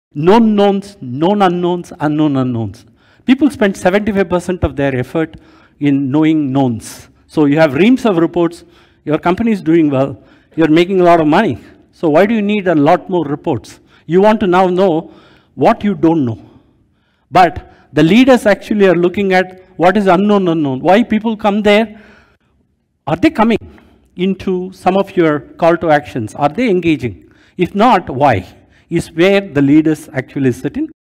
known knowns, known unknowns, unknown unknowns. People spend 75% of their effort in knowing knowns. So you have reams of reports, your company is doing well, you're making a lot of money. So why do you need a lot more reports? You want to now know what you don't know. But the leaders actually are looking at what is unknown unknown. Why people come there? Are they coming into some of your call to actions? Are they engaging? If not, why? Is where the leaders actually sit in.